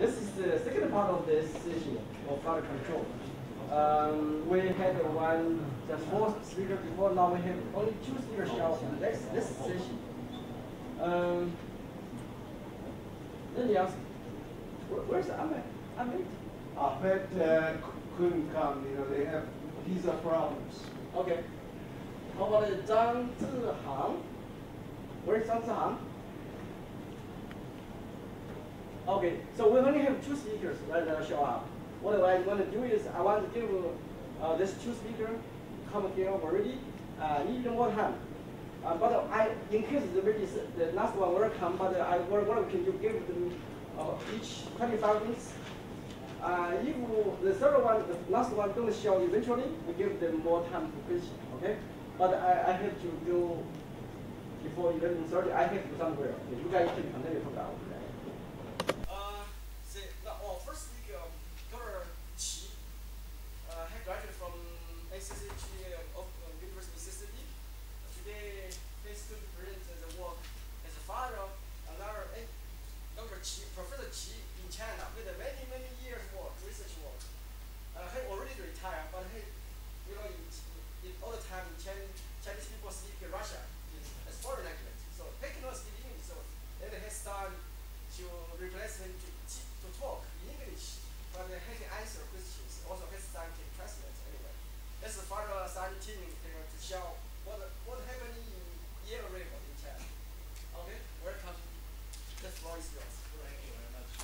This is the second part of this session of flood control. We had just 4 speakers before. Now we have only 2 speakers now in this session. Let me ask, where's Ahmed? Ahmed couldn't come. You know, they have visa problems. Okay. How about Zhang Zihang? Where's Zhang Zihang? Okay, so we only have 2 speakers right now show up. What I want to do is I want to give this 2 speakers come here already. Need more time. But in case the last one will come, but what can you give them each 25 minutes? If the third one, the last one don't show eventually, we give them more time to question, okay? But I have to go before 11:30. I have to go somewhere. Okay, you guys can continue to talk. Our first speaker, Dr. Qi, he graduated from ACCG of University of Mississippi. Today, he's going to present the work as a father of another Dr. Qi, Professor Qi in China, with many years work, research work. He already retired, but he, you know, in all the time, Chinese people speak Russian as foreign language. So he cannot speak English. So then his son to replace him to talk in English, but he can answer questions. Also, his son can translate anyway. That's the father-son team here to show what happened in Yellow River in China. Okay, welcome. The floor is yours. Thank you very much.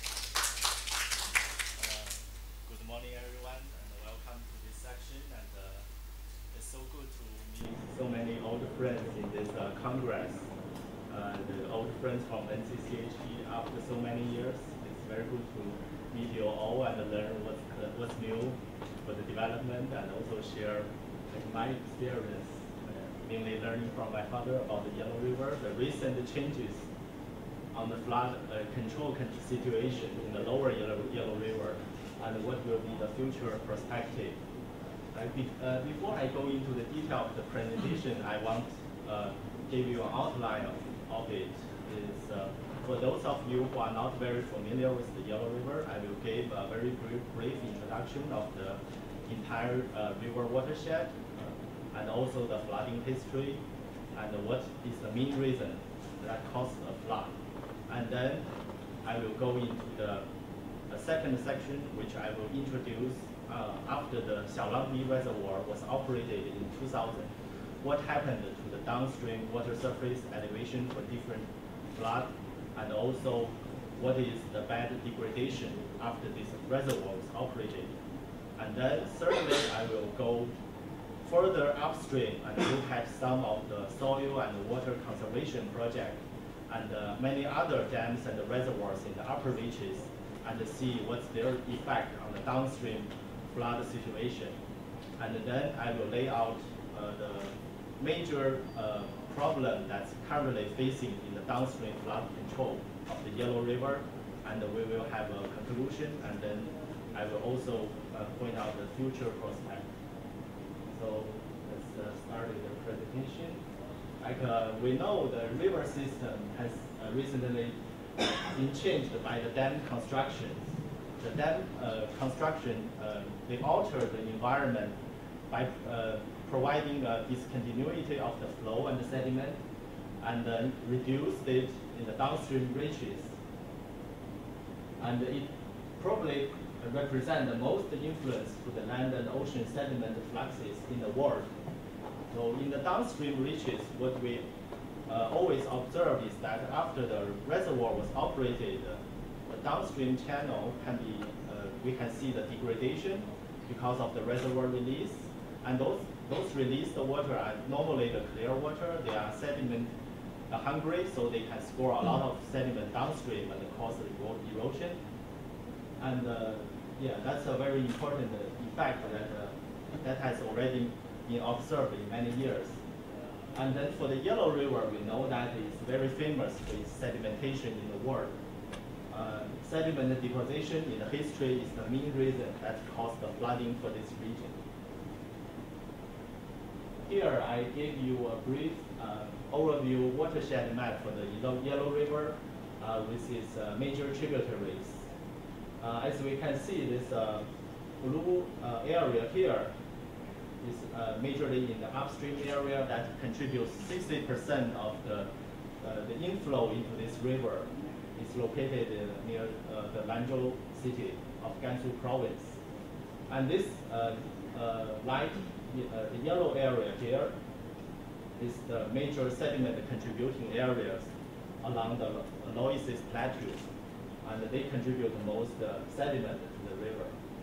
Good morning, everyone, and welcome to this section. And it's so good to meet so many old friends in this Congress. The old friends from NCCHE after so many years. It's very good to meet you all and learn what's new for the development, and also share my experience, mainly learning from my father about the Yellow River, the recent changes on the flood control situation in the lower Yellow River, and what will be the future perspective. Before I go into the detail of the presentation, I want to give you an outline of it. For those of you who are not very familiar with the Yellow River, I will give a very brief introduction of the entire river watershed, and also the flooding history, and what is the main reason that caused a flood. And then I will go into the second section, which I will introduce after the Xiaolangbi Reservoir was operated in 2000. What happened to the downstream water surface elevation for different flood, and also what is the bad degradation after this reservoir was operated. And then thirdly, I will go further upstream and look at some of the soil and water conservation projects and many other dams and reservoirs in the upper reaches, and see what's their effect on the downstream flood situation. And then I will lay out the major problem that's currently facing in the downstream flood control of the Yellow River, and we will have a conclusion, and then I will also point out the future prospect. So let's start with the presentation. Like we know, the river system has recently been changed by the dam constructions. The dam construction, they alter the environment by providing a discontinuity of the flow and the sediment, and then reduced it in the downstream reaches. And it probably represents the most influence to the land and ocean sediment fluxes in the world. So in the downstream reaches, what we always observe is that after the reservoir was operated, the downstream channel can be, we can see the degradation because of the reservoir release. And those released water are normally the clear water. They are sediment hungry, so they can store a lot of sediment downstream and cause erosion. And yeah, that's a very important effect that has already been observed in many years. And then for the Yellow River, we know that it's very famous for its sedimentation in the world. Sediment deposition in the history is the main reason that caused the flooding for this region. Here I gave you a brief overview watershed map for the Yellow River with its major tributaries. As we can see, this blue area here is majorly in the upstream area that contributes 60% of the inflow into this river. It's located near the Lanzhou city of Gansu province. And this light, the yellow area here is the major sediment contributing areas along the Loisis Plateau. And they contribute the most sediment to the river.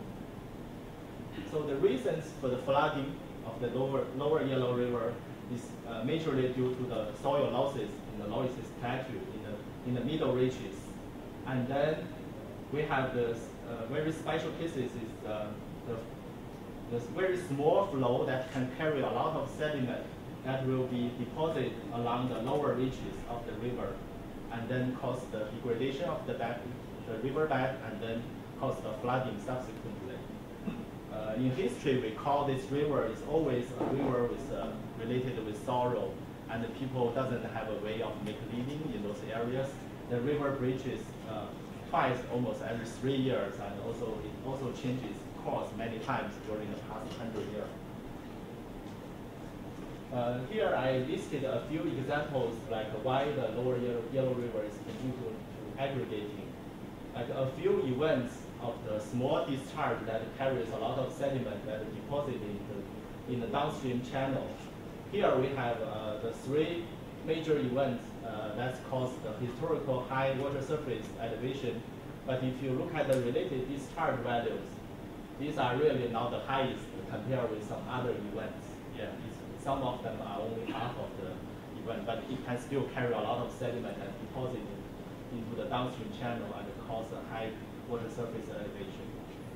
So the reasons for the flooding of the lower Yellow River is majorly due to the soil losses in the Loisis Plateau in the middle reaches. And then we have the very special cases is the very small flow that can carry a lot of sediment that will be deposited along the lower reaches of the river, and then cause the degradation of the riverbed, and then cause the flooding subsequently. In history, we call this river is always a river with, related with sorrow, and the people doesn't have a way of make living in those areas. The river breaches twice almost every 3 years, and also it also changes course many times during the past 100 years. Here I listed a few examples like why the lower Yellow River is contributing to aggregating. Like a few events of the small discharge that carries a lot of sediment that is deposited in the downstream channel. Here we have the 3 major events that's caused the historical high water surface elevation. But if you look at the related discharge values, these are really not the highest compared with some other events. Yeah, some of them are only half of the event, but it can still carry a lot of sediment and deposit into the downstream channel and cause a high water surface elevation.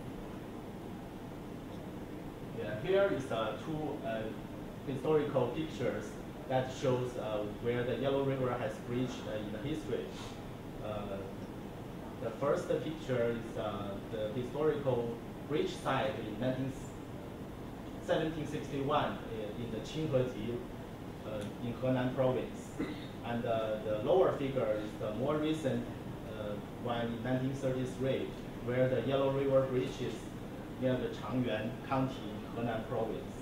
Yeah, here is 2 historical pictures that shows where the Yellow River has breached in the history. The first picture is the historical breach site in 1761 in the Qingheji in Henan province. And the lower figure is the more recent one in 1933, where the Yellow River breaches near the Changyuan County, Henan province.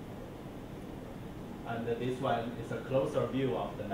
And this one is a closer view of the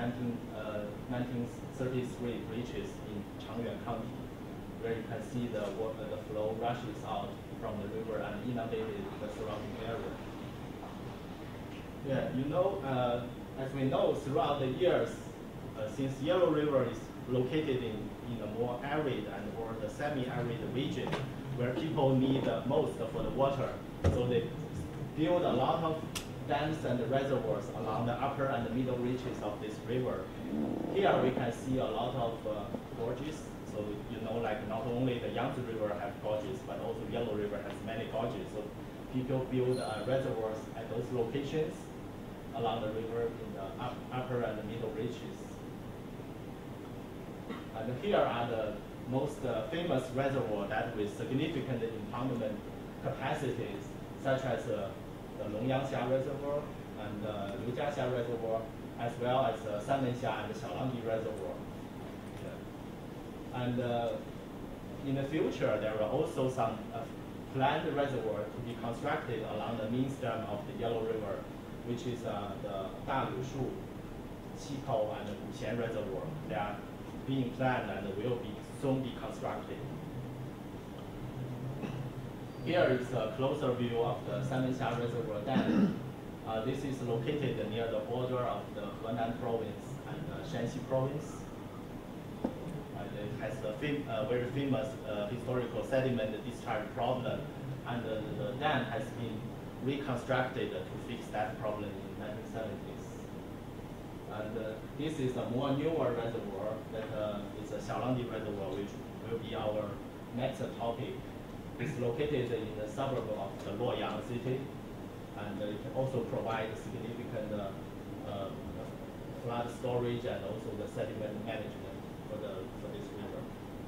1933 breaches in Changyuan County, where you can see the flow rushes out from the river and inundated the surrounding area. Yeah, you know, as we know, throughout the years, since Yellow River is located in a more arid or the semi-arid region, where people need the most for the water, so they build a lot of dams and reservoirs along the upper and the middle reaches of this river. Here we can see a lot of gorges. So you know, like not only the Yangtze River has gorges, but also Yellow River has many gorges. So people build reservoirs at those locations along the river in the upper and the middle reaches. And here are the most famous reservoirs that with significant impoundment capacities, such as the Longyangsha Reservoir and Liujiaxia Reservoir, as well as Sanmenxia and the Xiaolangdi Reservoir. And in the future, there are also some planned reservoirs to be constructed along the main stem of the Yellow River, which is the Dalushu, Qikou, and Wuxian Reservoir. They are being planned and will soon be constructed. Here is a closer view of the Sanmenxia Reservoir Dam. This is located near the border of the Henan province and Shanxi province. It has a very famous historical sediment discharge problem, and the dam has been reconstructed to fix that problem in the 1970s. And this is a more newer reservoir that is a Xiaolangdi Reservoir, which will be our next topic. It's located in the suburb of the Luoyang city, and it can also provide significant flood storage and also the sediment management for this river.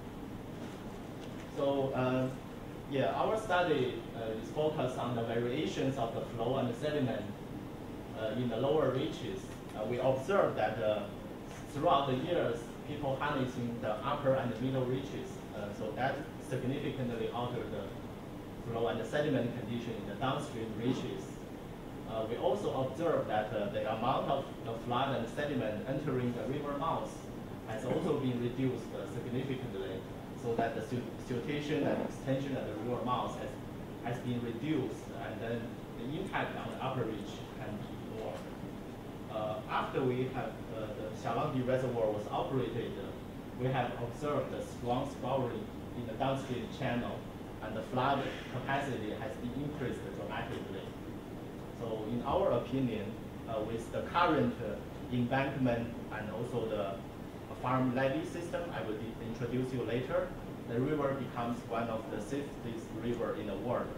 So yeah, our study is focused on the variations of the flow and the sediment in the lower reaches. We observed that throughout the years, people harnessing the upper and the middle reaches So that significantly altered the flow and the sediment condition in the downstream reaches. We also observed that the amount of the flood and sediment entering the river mouth has also been reduced significantly, so that the siltation and extension of the river mouth has been reduced, and then the impact on the upper reach can be ignored. After we have the Xiaolangdi Reservoir was operated, we have observed a strong swelling in the downstream channel, and the flood capacity has been increased dramatically. So in our opinion, with the current embankment and also the farm levee system I will introduce you later, the river becomes one of the safest river in the world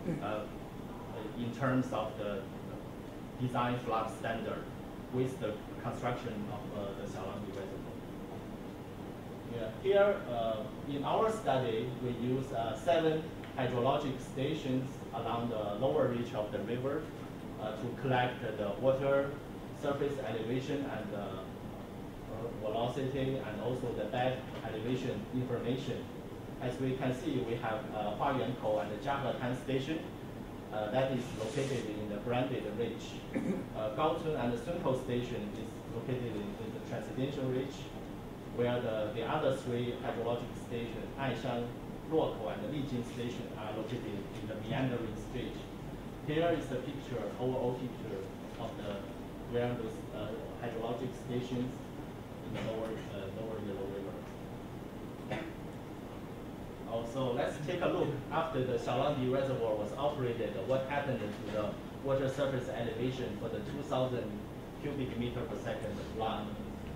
in terms of the design flood standard with the construction of the Xiaolangdi Reservoir. Yeah. Here, in our study, we use 7 hydrologic stations along the lower reach of the river to collect the water surface elevation and velocity, and also the bed elevation information. As we can see, we have Huayuankou and the Jiahetan station that is located in the branded ridge. Gaotun and the Sunkou station is located in the Transcendental Ridge, where the other 3 hydrologic stations, Aishan, Luokou, and the Lijing station are located in the meandering stage. Here is the picture, overall picture of where those hydrologic stations in the lower Yellow River. Also, let's take a look after the Xiaolangdi Reservoir was operated, what happened to the water surface elevation for the 2,000 cubic meter per second flood.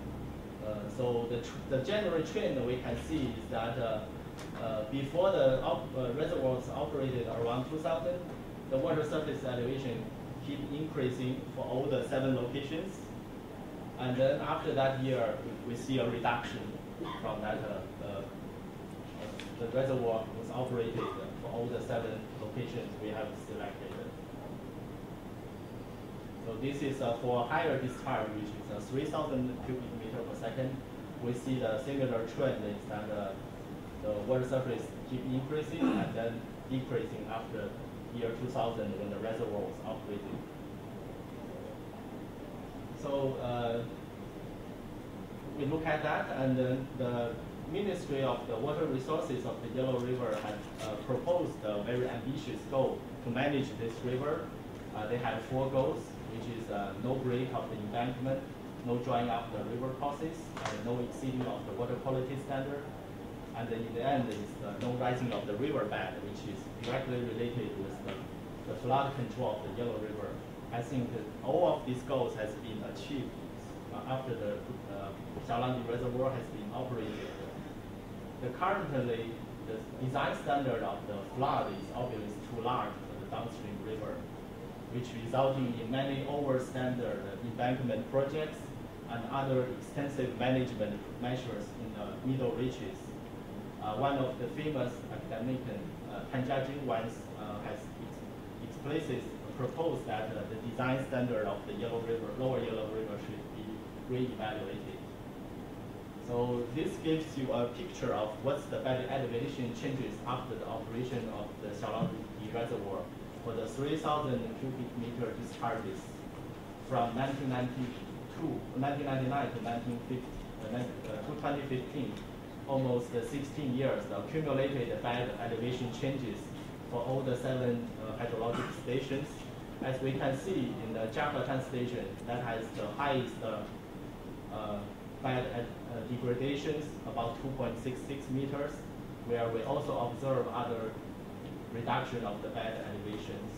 So the general trend we can see is that before the reservoir was operated around 2,000, the water surface elevation keep increasing for all the 7 locations. And then after that year, we see a reduction from that. The reservoir was operated for all the 7 locations we have selected. So this is for higher discharge, which is 3,000 cubic meter per second. We see the similar trend is that the water surface keep increasing and then decreasing after year 2000 when the reservoir was operated. So we look at that, and then the Ministry of the Water Resources of the Yellow River had proposed a very ambitious goal to manage this river. They had 4 goals, which is no break of the embankment, no drying up the river courses, and no exceeding of the water quality standard. And in the end is no rising of the riverbed, which is directly related with the flood control of the Yellow River. I think that all of these goals has been achieved after the Xiaolangdi Reservoir has been operated. Currently, the design standard of the flood is obviously too large for the downstream river, which resulting in many over-standard embankment projects and other extensive management measures in the middle reaches. One of the famous academic, Tan Jiajing, once has explicitly proposed that the design standard of the lower Yellow River should be re-evaluated. So this gives you a picture of what's the bed elevation changes after the operation of the Xiaolangdi Reservoir for the 3,000 cubic meter discharges from 1999 to 2015, almost 16 years. The accumulated bed elevation changes for all the 7 hydrologic stations. As we can see in the Jiahetan station, that has the highest bed degradations, about 2.66 meters, where we also observe other reduction of the bed elevations.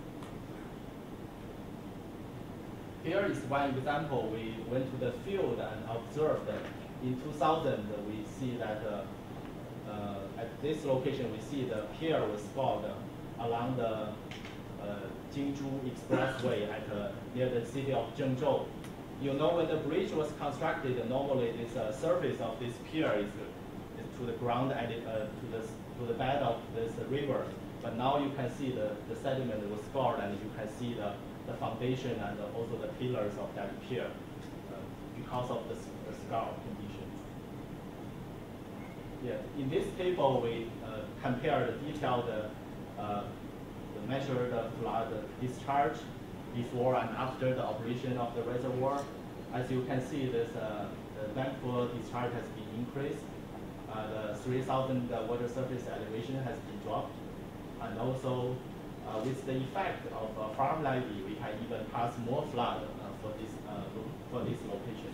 Here is one example. We went to the field and observed that in 2000, we see that at this location, we see the pier was scored along the Jingzhou Expressway near the city of Zhengzhou. You know, when the bridge was constructed, normally this surface of this pier is to the ground and to the bed of this river. But now you can see the sediment was scored, and you can see the foundation and also the pillars of that pier because of the scar condition. Yeah, in this table we compare the detailed measured flood discharge before and after the operation of the reservoir. As you can see, this the landfall discharge has been increased. The 3,000 water surface elevation has been dropped, and also with the effect of farm levee, we can even pass more flood for this location.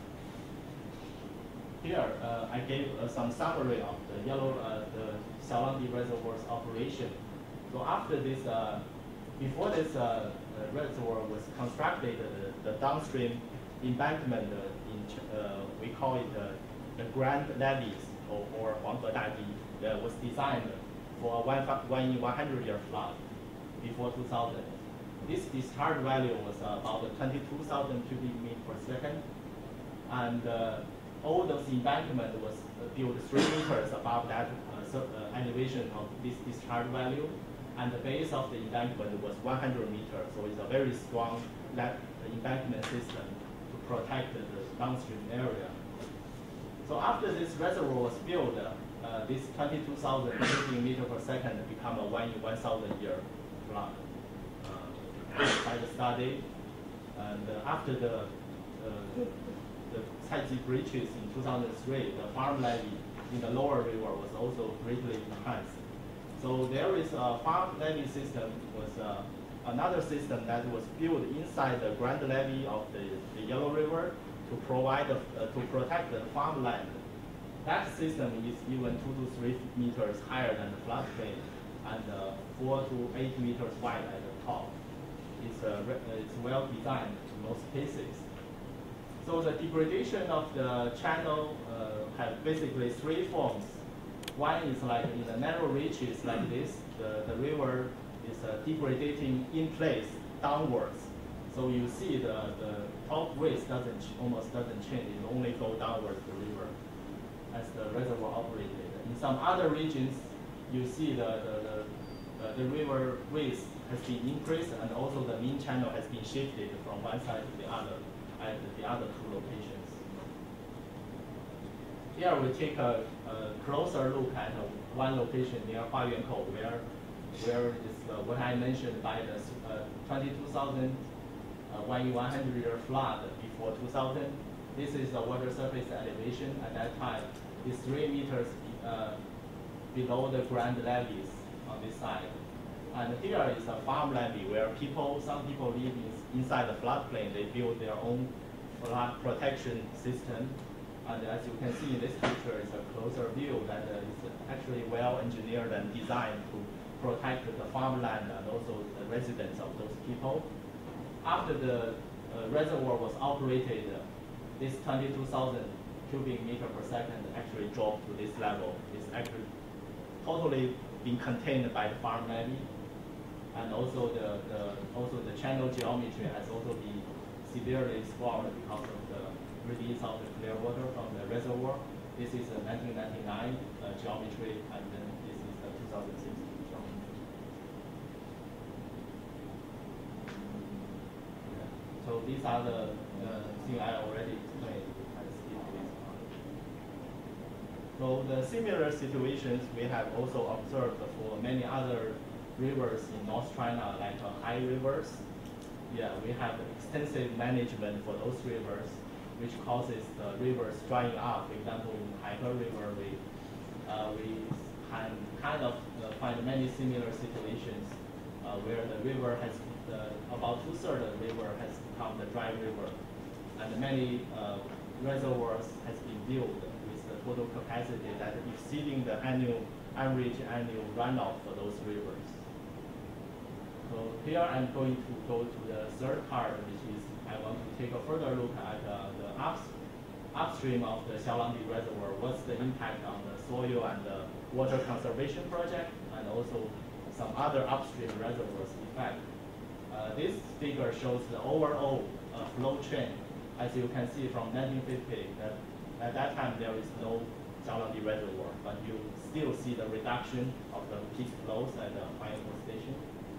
Here, I gave some summary of the the Xiaolangdi Reservoir's operation. So after this, before this reservoir was constructed, the downstream embankment, we call it the Grand Levees or Huanghe Dadi, was designed for a 1 in 100 year flood before 2000. This discharge value was about 22,000 cubic meters per second, and all those embankment was built 3 meters above that elevation of this discharge value, and the base of the embankment was 100 meters. So it's a very strong embankment system to protect the downstream area. So after this reservoir was built, this 22,000 cubic meters per second become a 1 in 1,000 year flood by the study. And after the Caiji breaches in 2003, the farm levee in the lower river was also greatly enhanced. So there is a farm levee system, was another system that was built inside the Grand Levee of the Yellow River to provide to protect the farmland. That system is even 2 to 3 meters higher than the floodplain and 4 to 8 meters wide at the top. It's well designed in most cases. So the degradation of the channel have basically 3 forms. One is like in the narrow reaches like this, the river is degrading in place downwards. So you see the top width almost doesn't change, it only go downwards the river as the reservoir operated. In some other regions, you see the river width has been increased, and also the mean channel has been shifted from one side to the other at the other 2 locations. Here we take a closer look at one location near Huayuankou, where is what I mentioned by the 22,000 1 in 100 year flood before 2000. This is the water surface elevation at that time. It's 3 meters below the Grand Levees on this side. And here is a farm levee where some people live inside the floodplain. They build their own flood protection system. And as you can see in this picture, it's a closer view that is actually well engineered and designed to protect the farmland and also the residents of those people. After the reservoir was operated, this 22,000 cubic meter per second actually dropped to this level. It's actually totally been contained by the farm levee, and also the channel geometry has also been severely explored because of the release of the clear water from the reservoir. This is a 1999 geometry, and then this is the 2016 geometry. Yeah. So these are the things I already explained. So the similar situations we have also observed for many other rivers in North China, like high rivers. Yeah, we have extensive management for those rivers, which causes the rivers drying up. For example, in Haihe River, we can kind of find many similar situations where the river has, about 2/3 of the river has become the dry river, and many reservoirs has been built with the total capacity that exceeding the average annual runoff for those rivers. So here I'm going to go to the third part, which is I want to take a further look at the upstream of the Xiaolangdi Reservoir. What's the impact on the soil and the water conservation project, and also some other upstream reservoirs effect. This figure shows the overall flow chain. As you can see from 1950, that at that time there is no Xiaolangdi Reservoir, but you still see the reduction of the peak flows at the Huayuankou station.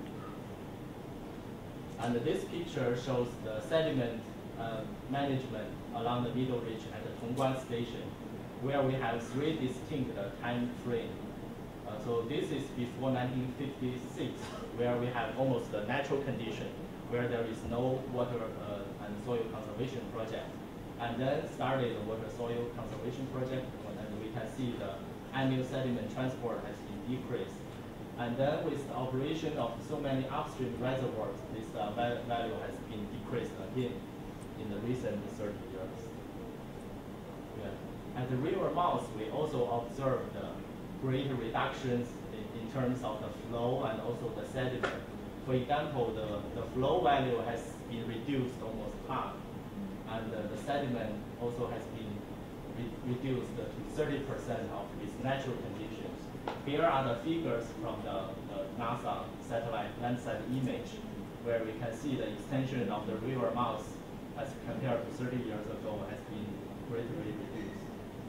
And this picture shows the sediment management along the middle ridge at the Tongguan station. where we have three distinct time frames. So this is before 1956, where we have almost the natural condition, where there is no water and soil conservation project. And then started the water soil conservation project, and we can see the annual sediment transport has been decreased. And then with the operation of so many upstream reservoirs, this value has been decreased again in the recent 30 years. Yeah. At the river mouth, we also observed great reductions in terms of the flow and also the sediment. For example, the flow value has been reduced almost half, and the sediment also has been reduced to 30% of its natural conditions. Here are the figures from the NASA satellite Landsat image, where we can see the extension of the river mouth as compared to 30 years ago has been greatly reduced.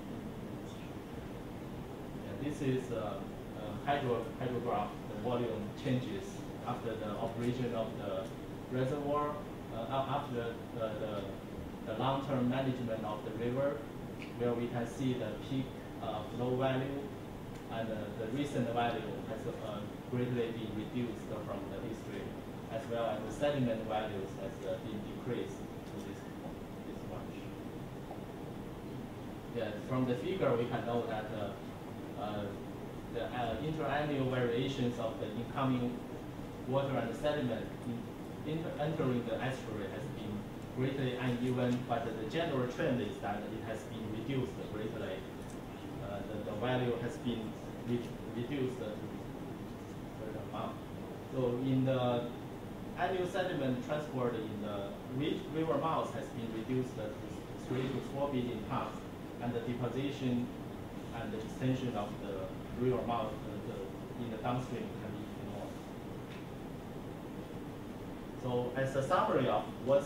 This is a hydrograph, the volume changes after the operation of the reservoir, after the long-term management of the river, where we can see the peak flow value, and the recent value has greatly been reduced from the history, as well as the sediment values has been decreased to this much. Yeah, from the figure we can know that the interannual variations of the incoming water and sediment entering the estuary has been greatly uneven, but the general trend is that it has been reduced greatly. The value has been reduced to a certain amount. So in the annual sediment transport in the river mouth has been reduced to 3 to 4 billion tons, and the deposition and the extension of the river mouth in the downstream can be ignored. So as a summary of what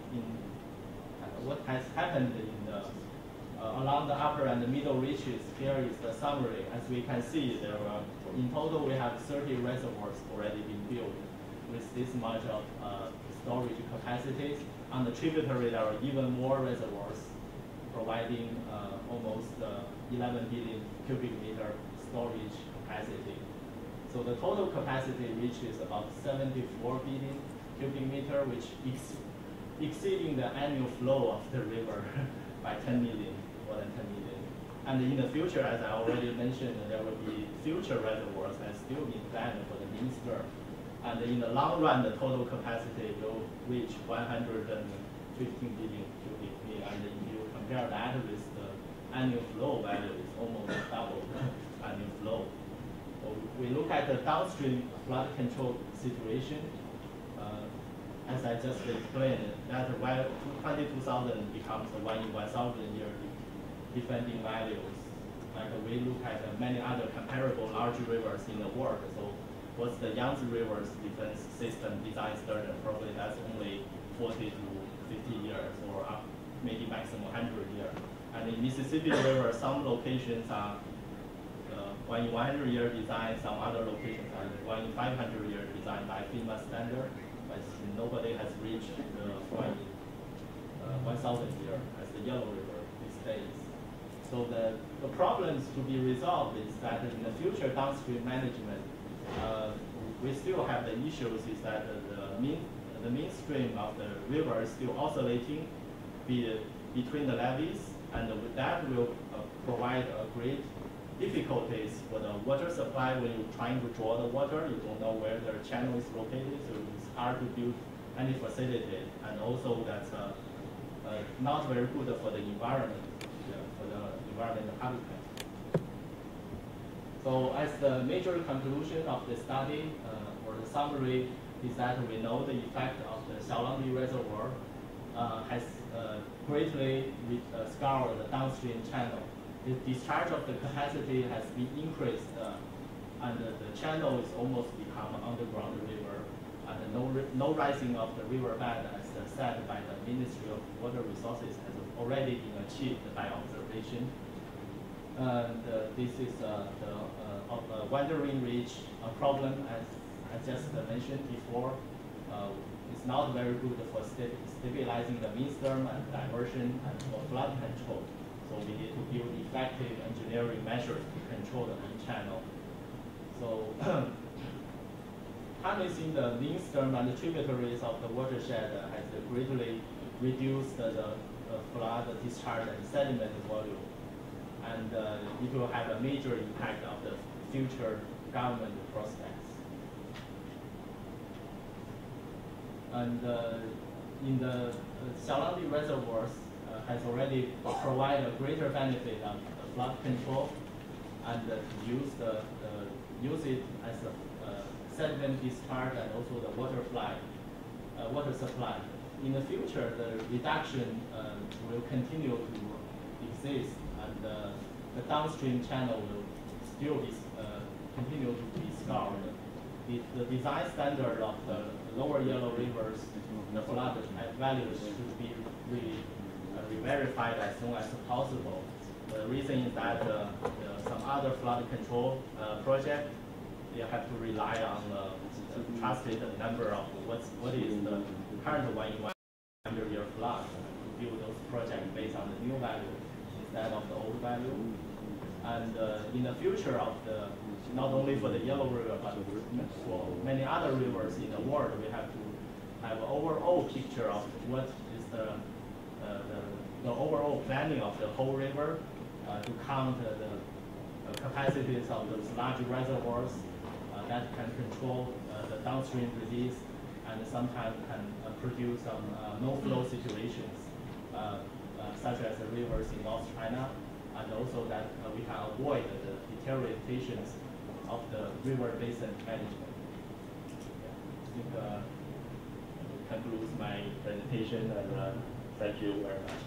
has happened in the along the upper and the middle reaches, here is the summary. As we can see, there are in total we have 30 reservoirs already been built with this much of storage capacities. On the tributary, there are even more reservoirs providing almost 11 billion cubic meter storage capacity. So the total capacity reaches about 74 billion cubic meter, which exceeding the annual flow of the river by 10 million, more than 10 million. And in the future, as I already mentioned, there will be future reservoirs that still being planned for the Minster. And in the long run, the total capacity will reach 115 billion cubic meter. And if you compare that with the annual flow value, it's almost double the annual flow. So we look at the downstream flood control situation. As I just explained, that while 22,000 becomes a 1 in 1,000 year defending values, like we look at many other comparable large rivers in the world. So what's the Yangtze River's defense system design started? Probably that's only 40 to 50 years, or up maybe maximum 100 years. And in Mississippi River, some locations are 1 in 100 year design, some other locations are 1 in 500 year design by FEMA standard. But nobody has reached the 1 in 1,000 year as the Yellow River these days. So the problems to be resolved is that in the future downstream management, we still have the issues is that the mainstream of the river is still oscillating between the levees, and that will provide a great difficulties for the water supply. When you're trying to draw the water, you don't know where the channel is located, so it's hard to build any facility, and also that's not very good for the environment, for the environmental habitat. So as the major conclusion of the study, or the summary, is that we know the effect of the Xiaolangbi Reservoir has greatly scoured the downstream channel. The discharge of the capacity has been increased, and the channel is almost become an underground river, and no rising of the riverbed, as said by the Ministry of Water Resources, has already been achieved by observation. And this is the wandering ridge problem, as I just mentioned before. It's not very good for stabilizing the windstorm and diversion and for flood control. So we need to build effective engineering measures to control the main channel. So harnessing the lean stream and the tributaries of the watershed has greatly reduced the flood discharge and sediment volume. And it will have a major impact on the future government prospects. And in the Xiaolangdi reservoirs has already provided a greater benefit on flood control and use it as a sediment discharge and also the water supply. In the future, the reduction will continue to exist, and the downstream channel will still be continue to be scoured. The design standard of the lower Yellow Rivers, the flood values should be re-verified as soon as possible. The reason is that some other flood control project, they have to rely on the trusted number of what is the current 1-in-100-year flood to build those projects based on the new value instead of the old value. And in the future of not only for the Yellow River, but for many other rivers in the world, we have to have an overall picture of what is the overall planning of the whole river to count the capacities of those large reservoirs that can control the downstream release and sometimes can produce some no-flow situations, such as the rivers in North China, and also that we can avoid the deteriorations of the river basin management. I think concludes my presentation, and thank you very much.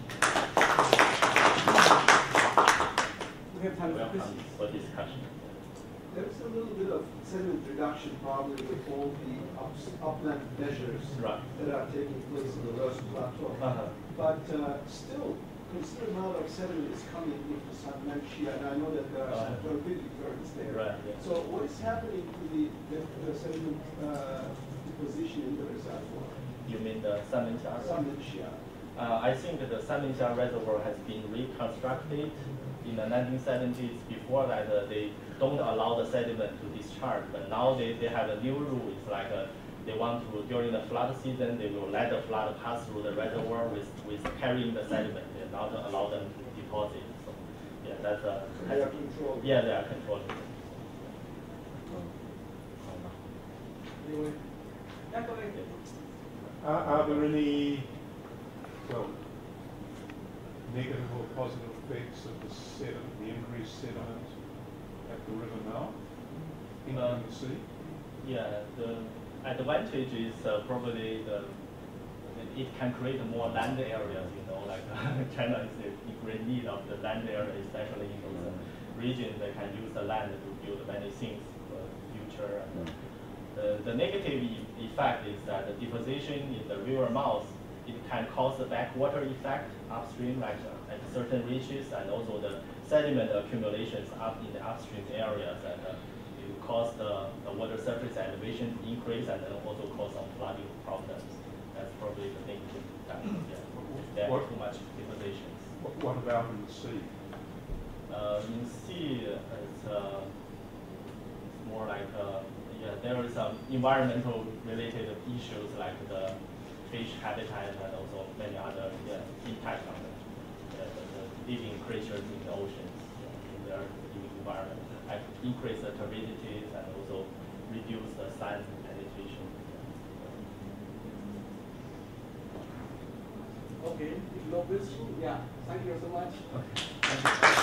We have time Welcome for discussion. There's a little bit of sediment reduction probably with all the upland measures that are taking place in the Rose Plateau. But still, considerable amount of sediment is coming into Sanmenxia, and I know that there are some turbidity currents there. So what is happening to the sediment deposition in the reservoir? You mean the Sanmenxia? Sanmenxia. I think the Sanmenxia reservoir has been reconstructed in the 1970s. Before that, they don't allow the sediment to discharge, but now they have a new rule. It's like they want to, during the flood season, they will let the flood pass through the reservoir with carrying the sediment and not allow them to deposit. So, yeah, that's they are controlled. Yeah, they are controlled. Anyway, yeah, go ahead. Are there any, negative or positive effects of the increased sediment at the river now in the sea? Yeah, the advantage is probably it can create more land areas. Like China is in great need of the land area, especially in those regions that can use the land to build many things for the future. And the negative effect is that the deposition in the river mouth, it can cause a backwater effect upstream, like at certain reaches, and also the sediment accumulations up in the upstream areas, and it will cause the water surface elevation to increase, and then also cause some flooding problems. That's probably the negative effect. There are too much depositions. What about in the sea? In sea, it's more like there are some environmental related issues like the fish habitat and also many other impacts on the living creatures in the oceans in their environment, like increase the turbidities and also reduce the sand penetration. Okay, if no question, yeah, thank you so much. Okay. Thank you.